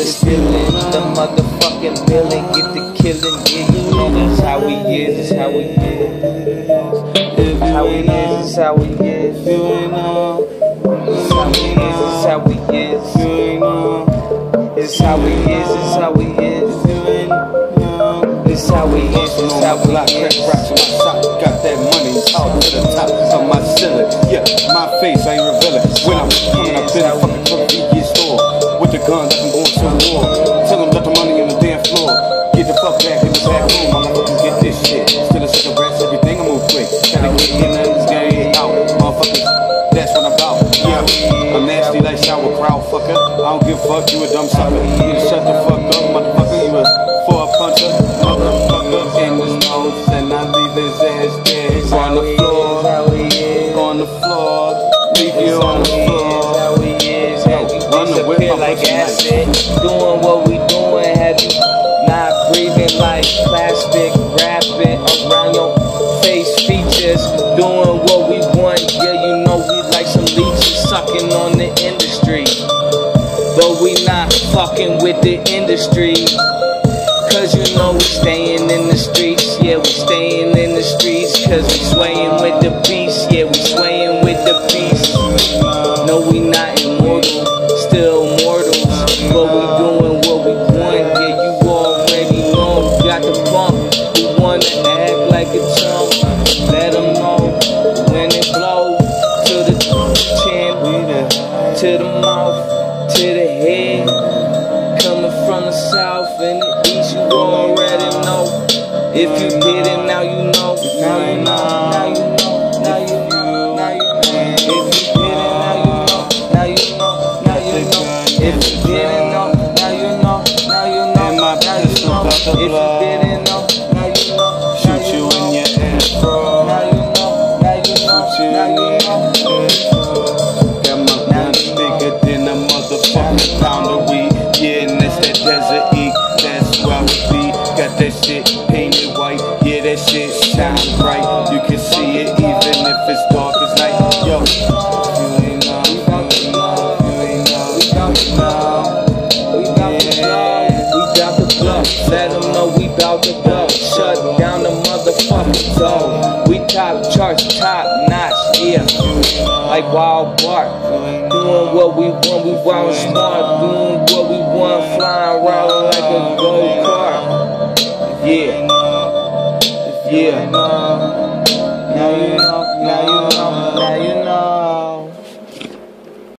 just feeling the motherfucking feeling, get the killing, yeah, you know that's how we is, it's how we is. How we is, it's how we is. It's how we is, it's how we is. It's how we is, it's how we is. It's how we is, it's how we is. Rocks on my sock, got that money, it's all to the top of my ceiling. Yeah, my face, I ain't revealing. When I'm coming up in the fucking convenience store with the guns, I'm going to war. Tell them let the money on the damn floor. Get the fuck back in the back room, I'm not gonna get this shit. Still a cigarettes, everything I move quick. Gotta get in this game out, motherfuckers. That's what I'm about. Yeah, I'm nasty like shower crowd fucker. I don't give a fuck, you a dumb sucker. You shut the fuck up, motherfucker. You a four-puncher, motherfucker in his nose, and I leave his ass dead on the floor. On the floor, leave you on the floor. How we is, how we disappear like acid. Doing what we doing, have you not breathing like plastic, rapping around your face features. Doing what we want, yeah, you know we like some leeches sucking on the industry. But we not fucking with the industry. Cause you know we staying in the streets, yeah, we staying in the streets. Cause we swaying with the beast, yeah, we swaying with the beast. No, we not immortal, still mortals. But we doing what we want, yeah, you already know. Got the bump, we wanna act like a chump. Let them know when it blows. To the chin, to the mouth, to the head. Coming from the south and the east, you already know. If you didn't, now you know. Now you know. Now you know. Now you know. Now you know. If you didn't, now you know. Now you know. Now you know. If you didn't know, now you know. Now you know. Now you know. If you didn't know, now you know. Shoot you in your ass, bro. Now you know. Now you know. Now you know. Got my guns bigger than a motherfucking pound of weed. Yeah, and that's that desert eat. That's where I would be. Got that shit painted white. Yeah, that shit shine bright. You can see it even if it's dark as night. Yo, you ain't know, you ain't know, you ain't know, you ain't know. We bout to blow. Let them know we bout to blow. Shut down the motherfucking door. We top charts, top notch, yeah. Like Wild Bart. Doing what we want, we wild smart. Doing what we want, flying around like a go-kart. Yeah. Yeah. Now you know, now you